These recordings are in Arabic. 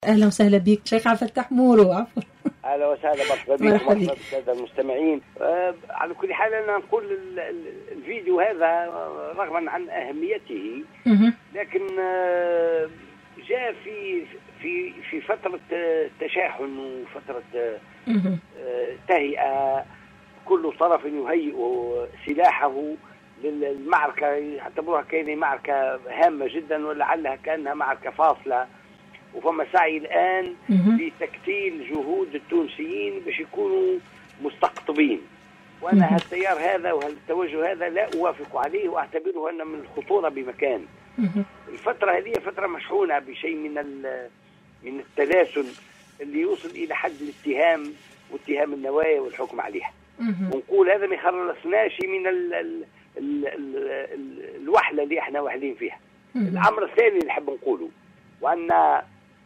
أهلا وسهلا بك شيخ عبد الفتاح مورو. عفوا. اهلا وسهلا، مرحبا بك ومرحبا بالساده المستمعين. على كل حال انا نقول الفيديو هذا رغما عن اهميته لكن جاء في فتره تشاحن وفتره تهيئه، كل طرف يهيئ سلاحه للمعركه، يعتبروها كأنها معركه هامه جدا ولعلها كانها معركه فاصله. وفما سعي الآن لتكتيل جهود التونسيين باش يكونوا مستقطبين، وأنا هالتيار هذا وهالتوجه هذا لا أوافق عليه وأعتبره أنه من الخطورة بمكان. الفترة هذه فترة مشحونة بشيء من التلاسل اللي يوصل إلى حد الاتهام واتهام النوايا والحكم عليها. ونقول هذا ما يخلصناش من الوحلة اللي احنا واحدين فيها. الأمر الثاني اللي نحب نقوله وأن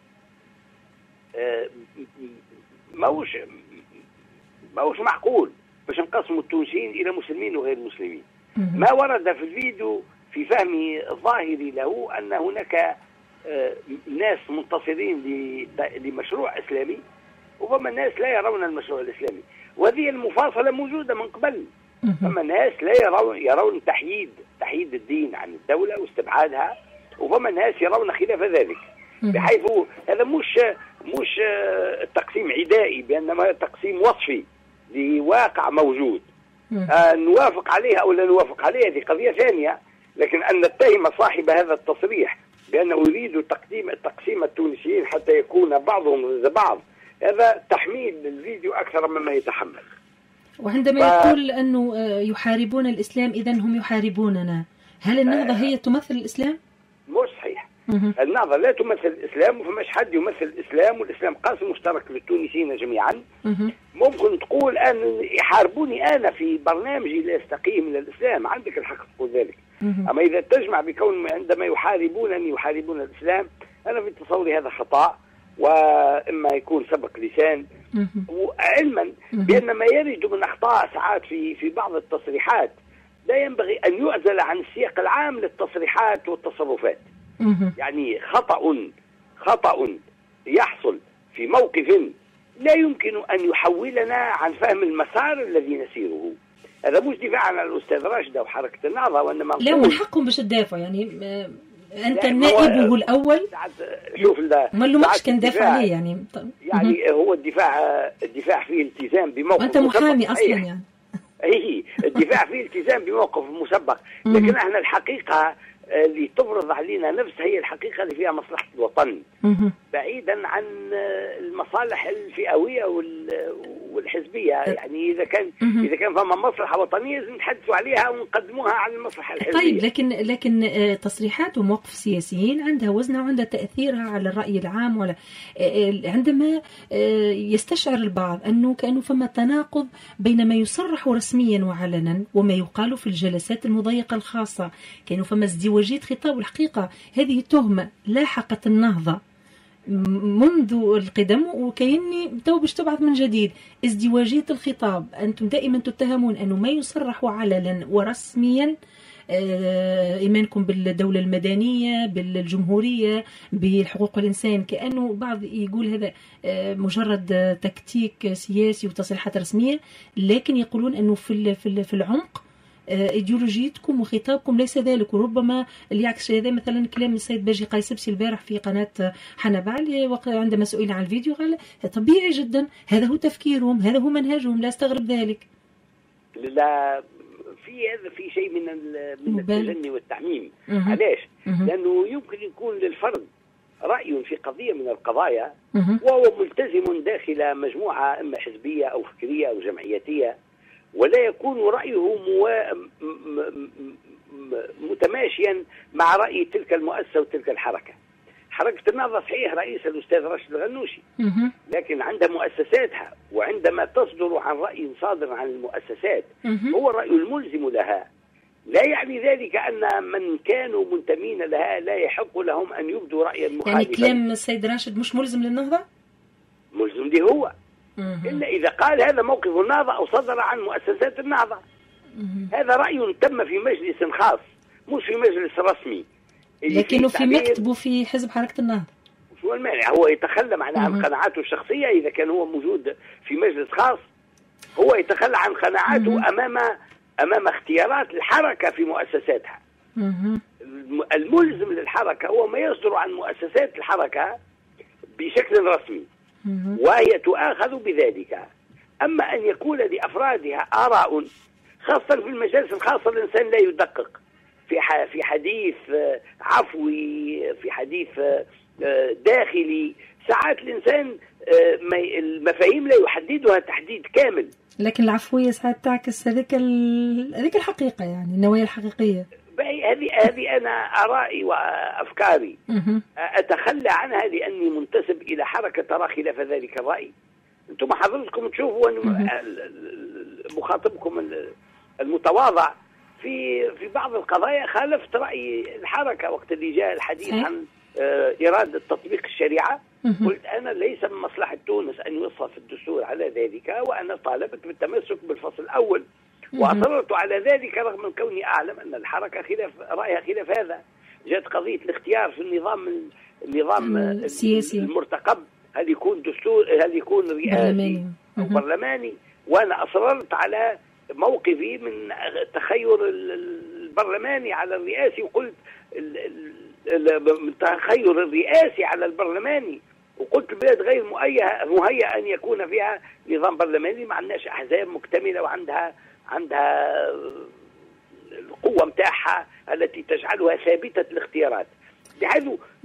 ماهوش معقول باش نقسموا التونسيين الى مسلمين وغير مسلمين. ما ورد في الفيديو في فهمي الظاهري له ان هناك ناس منتصرين لمشروع اسلامي وفما ناس لا يرون المشروع الاسلامي، وهذه المفاصله موجوده من قبل. فما ناس لا يرون تحييد الدين عن الدوله واستبعادها، وفما ناس يرون خلاف ذلك، بحيث هذا مش تقسيم عدائي بانما تقسيم وصفي لواقع موجود. نوافق عليها او لا نوافق عليها هذه قضيه ثانيه، لكن ان نتهم صاحب هذا التصريح بانه يريد تقسيم التونسيين حتى يكون بعضهم ضد بعض، هذا تحميل للفيديو اكثر مما يتحمل. وعندما يقول انه يحاربون الاسلام اذا هم يحاربوننا، هل النهضه هي تمثل الاسلام؟ مش صحيح. النهضة لا تمثل الإسلام، وفماش حد يمثل الإسلام، والإسلام قاسم مشترك للتونسيين جميعا. ممكن تقول أن يحاربوني أنا في برنامجي لا يستقيم إلى الإسلام، عندك الحق تقول ذلك. أما إذا تجمع بكون عندما يحاربون الإسلام، أنا في تصوري هذا خطأ، وإما يكون سبق لسان. وعلما بأن ما يرد من أخطاء ساعات في بعض التصريحات لا ينبغي أن يعزل عن السياق العام للتصريحات والتصرفات. يعني خطأ يحصل في موقف لا يمكن أن يحولنا عن فهم المسار الذي نسيره. هذا مش دفاعا عن الأستاذ راشد أو حركة النهضة، وإنما لا من حقهم باش تدافع. يعني أنت نائبه الأول، شوف ما له ماش كان دافع عليه يعني هو الدفاع فيه التزام بموقف، وأنت محامي أصلا يعني. الدفاع فيه التزام بموقف مسبق، لكن احنا الحقيقة اللي تفرض علينا نفسها هي الحقيقة اللي فيها مصلحة الوطن، بعيدا عن المصالح الفئوية والحزبية. يعني إذا كان فما مصلحة وطنية لازم نتحدثوا عليها ونقدموها على المصلحة الحزبية. طيب لكن تصريحات ومواقف السياسيين عندها وزنها وعندها تأثيرها على الرأي العام. ولا عندما يستشعر البعض أنه كأنه فما تناقض بين ما يصرح رسميا وعلنا وما يقال في الجلسات المضيقة الخاصة، كأنه فما ازدواجية خطاب. الحقيقة هذه تهمة لاحقت النهضة منذ القدم، وكأني تو باش تبعث من جديد ازدواجية الخطاب. أنتم دائما تتهمون أنه ما يصرح علنا ورسميا إيمانكم بالدولة المدنية، بالجمهورية، بحقوق الإنسان، كأنه بعض يقول هذا مجرد تكتيك سياسي وتصريحات رسمية، لكن يقولون أنه في العمق ايديولوجيتكم وخطابكم ليس ذلك. وربما اللي يعكس هذا مثلا كلام السيد باجي قيسبسي البارح في قناة حنبال عندما سئل عن الفيديو قال طبيعي جدا، هذا هو تفكيرهم، هذا هو منهجهم، لا استغرب ذلك. لا في شيء من التجني والتعميم. علاش؟ لأنه يمكن يكون للفرد رأي في قضية من القضايا وهو ملتزم داخل مجموعة إما حزبية أو فكرية أو جمعياتية، ولا يكون رأيه متماشيا مع رأي تلك المؤسسة وتلك الحركة. حركة النهضة صحيح رئيس الأستاذ راشد الغنوشي، لكن عندها مؤسساتها، وعندما تصدر عن رأي صادر عن المؤسسات هو الرأي الملزم لها. لا يعني ذلك أن من كانوا منتمين لها لا يحق لهم أن يبدوا رأيا مخالفا. يعني كلام السيد راشد مش ملزم للنهضة؟ ملزم لي هو، إلا إذا قال هذا موقف النهضة أو صدر عن مؤسسات النهضة. هذا رأي تم في مجلس خاص مش في مجلس رسمي، لكنه في مكتبه في حزب حركة النهضة، شو المانع؟ هو يتخلى عن قناعاته الشخصية إذا كان هو موجود في مجلس خاص، هو يتخلى عن قناعاته أمام اختيارات الحركة في مؤسساتها. الملزم للحركة هو ما يصدر عن مؤسسات الحركة بشكل رسمي، وهي تؤاخذ بذلك. أما أن يكون لأفرادها آراء، خاصة في المجالس الخاصة الإنسان لا يدقق في حديث عفوي، في حديث داخلي. ساعات الإنسان المفاهيم لا يحددها تحديد كامل، لكن العفوية ساعات تعكس هذيك الحقيقة، يعني النوايا الحقيقية. هذه أنا آرائي وأفكاري أتخلى عنها لأني منتسب إلى حركة ترى خلاف ذلك الرأي. أنتم حضرتكم تشوفوا أن مخاطبكم المتواضع في بعض القضايا خالفت رأي الحركة وقت اللي جاء الحديث عن إرادة تطبيق الشريعة. قلت أنا ليس من مصلحة تونس أن يوصف الدستور على ذلك، وأنا طالبت بالتمسك بالفصل الأول، وأصررت على ذلك رغم من كوني أعلم أن الحركة رأيها خلاف هذا. جاءت قضية الاختيار في النظام السياسي المرتقب، هل يكون دستور، هل يكون رئاسي أو برلماني، وأنا أصررت على موقفي من تخير البرلماني على الرئاسي، وقلت من تخير الرئاسي على البرلماني، وقلت البلاد غير مهيئة أن يكون فيها نظام برلماني، ما عندناش أحزاب مكتملة وعندها القوة متاعها التي تجعلها ثابتة الاختيارات. بحيث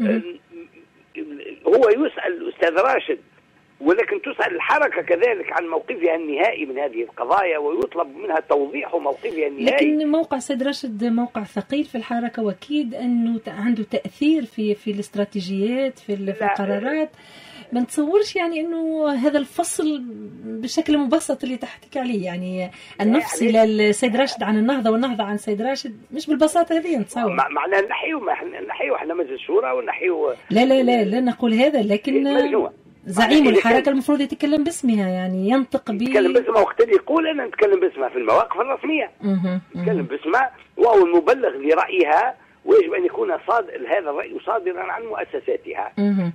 هو يسأل الأستاذ راشد، ولكن تسأل الحركة كذلك عن موقفها النهائي من هذه القضايا، ويطلب منها توضيح موقفها النهائي. لكن موقع سيد راشد موقع ثقيل في الحركة، وأكيد أنه عنده تأثير في الاستراتيجيات، في القرارات. ما نتصورش يعني أنه هذا الفصل بشكل مبسط اللي تحكي عليه، يعني النفس إلى السيد راشد عن النهضة والنهضة عن السيد راشد مش بالبساطة هذه. نتصور معناها نحيو احنا مجلس الشورى ونحيو. لا نقول هذا، لكن زعيم الحركة المفروض يتكلم باسمها، يعني يتكلم باسمها، وقت اللي يقول أنا نتكلم باسمها في المواقف الرسمية، نتكلم باسمها، وهو المبلغ لرأيها، ويجب أن يكون هذا الرأي صادرا عن مؤسساتها.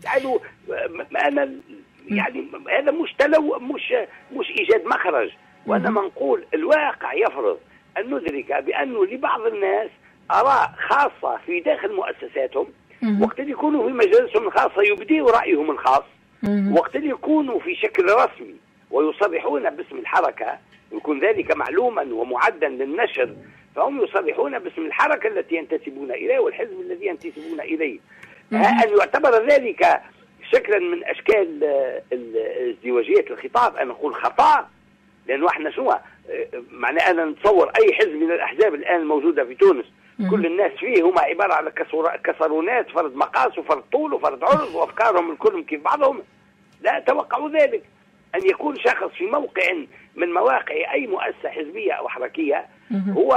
يعني هذا مش إيجاد مخرج، وإنما نقول الواقع يفرض أن ندرك بأنه لبعض الناس آراء خاصة في داخل مؤسساتهم، وقت اللي يكونوا في مجالسهم الخاصة يبديوا رأيهم الخاص، وقت اللي يكونوا في شكل رسمي ويصرحون باسم الحركة، يكون ذلك معلوما ومعدا للنشر، فهم يصرحون باسم الحركة التي ينتسبون إليه والحزب الذي ينتسبون إليه. أن يعتبر ذلك شكلا من أشكال ازدواجية الخطاب، أنا أقول خطأ، لأنه احنا شو معنى أنا نتصور أي حزب من الأحزاب الآن الموجودة في تونس كل الناس فيه هم عبارة على كسرونات، فرد مقاس وفرد طول وفرد عرض، وأفكارهم الكلهم كيف بعضهم. لا توقعوا ذلك، أن يكون شخص في موقع من مواقع أي مؤسسة حزبية أو حركية هو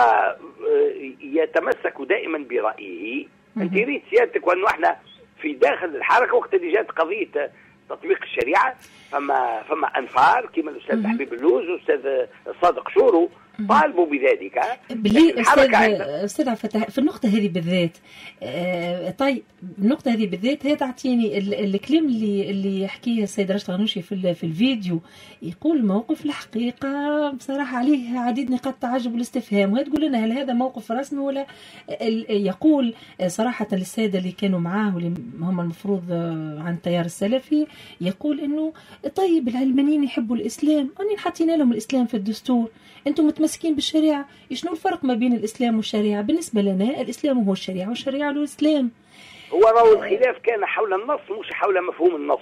يتمسك دائما برأيه. أنت يريد سيادتك وأنه احنا في داخل الحركة وقت اللي جاءت قضية تطبيق الشريعة فما أنفار كما الأستاذ حبيب اللوز والأستاذ صادق شورو طالبوا بذلك. أستاذ فتح في النقطة هذه بالذات، طيب النقطة هذه بالذات هي تعطيني الكلام اللي يحكيه السيد راشد غنوشي في الفيديو، يقول موقف الحقيقة بصراحة عليه عديد نقاط تعجب والاستفهام، وتقول لنا هل هذا موقف رسمي ولا يقول صراحة للسادة اللي كانوا معاه واللي هم المفروض عن التيار السلفي، يقول إنه طيب العلمانيين يحبوا الإسلام، أني حاطين لهم الإسلام في الدستور، أنتم متمسكين بالشريعة، شنو الفرق ما بين الإسلام والشريعة؟ بالنسبة لنا الإسلام هو الشريعة والشريعة هو الإسلام. هو راهو الخلاف كان حول النص مش حول مفهوم النص.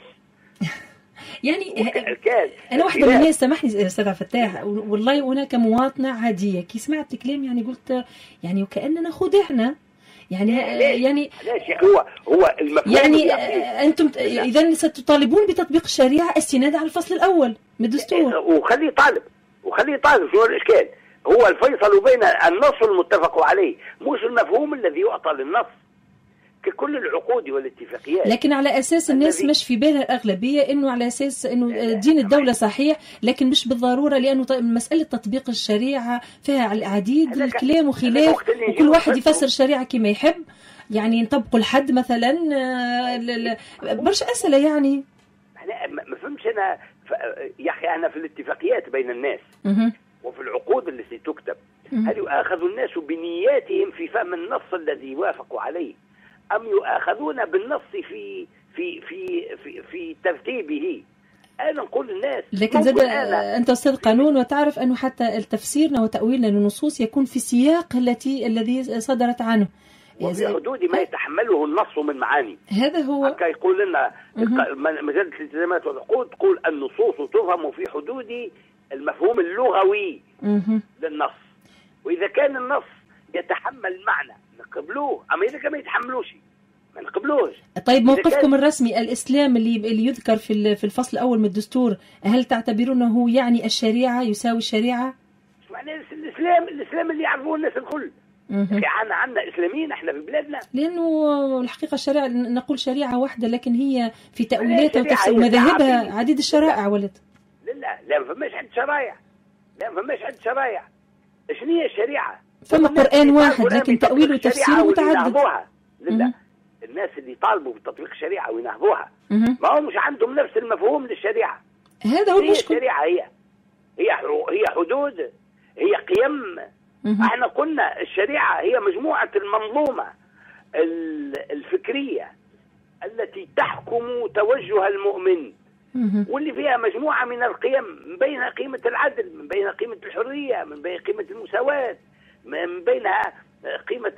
يعني أنا واحدة من الناس، سامحني أستاذ فتاح، والله وأنا كمواطنة عادية كي سمعت الكلام يعني قلت يعني وكأننا خدعنا، يعني هو المفهوم يعني أنتم إذا ستطالبون بتطبيق الشريعة استنادا على الفصل الأول من الدستور، وخليه طالب شو الإشكال؟ هو الفيصل بين النص المتفق عليه مش المفهوم الذي يعطى للنص ككل العقود والاتفاقيات. لكن على أساس الناس مش في بالها الأغلبية إنه على أساس إنه دين الدولة صحيح، لكن مش بالضرورة، لأنه مسألة تطبيق الشريعة فيها العديد الكلام وخلاف، وكل واحد يفسر الشريعة كما يحب. يعني نطبقوا الحد مثلا؟ برشا أسئلة يعني. ما فهمش أنا يا أخي، أنا في الاتفاقيات بين الناس وفي العقود التي تكتب، هل يؤاخذ الناس بنياتهم في فهم النص الذي وافقوا عليه، أم يؤاخذون بالنص في ترتيبه؟ أنا نقول للناس، لكن زاد أنت أستاذ قانون وتعرف أنه حتى تفسيرنا وتأويلنا للنصوص يكون في سياق الذي صدرت عنه، وفي حدود ما يتحمله النص من معاني. هذا هو. هكا يقول لنا مجلة الالتزامات والعقود، تقول النصوص تفهم في حدود المفهوم اللغوي للنص، وإذا كان النص يتحمل معنى نقبلوه، أما إذا كان ما يتحملوش ما نقبلوش. طيب موقفكم الرسمي الإسلام اللي يذكر في الفصل الأول من الدستور، هل تعتبرونه يعني الشريعة يساوي الشريعة؟ معنى الإسلام اللي يعرفوه الناس الكل. عندنا إسلاميين احنا في بلادنا، لأنه الحقيقة الشريعة نقول شريعة واحدة، لكن هي في تأويلاتها ومذاهبها عديد الشرائع. ولد لا ما فماش عند شرائع. شنو هي الشريعة؟ فما قرآن واحد لكن تأويله وتفسيره متعدد. لا الناس اللي طالبوا بتطبيق الشريعة وينهضوها ما هم مش عندهم نفس المفهوم للشريعة. هذا هو المشكلة. الشريعة هي حدود، هي قيم. احنا قلنا الشريعة هي مجموعة المنظومة الفكرية التي تحكم توجه المؤمن، واللي فيها مجموعة من القيم، من بينها قيمة العدل، من بينها قيمة الحرية، من بينها قيمة المساواة، من بينها قيمة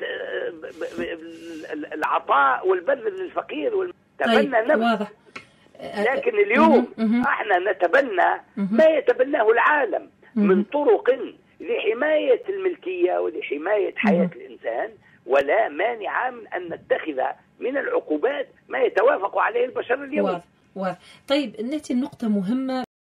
العطاء والبذل للفقير تبنى النفس. واضح. لكن اليوم احنا نتبنى ما يتبناه العالم من طرق لحماية الملكية ولحماية حياة الإنسان، ولا مانع من أن نتخذ من العقوبات ما يتوافق عليه البشر اليوم. واضح. طيب نأتي النقطة مهمة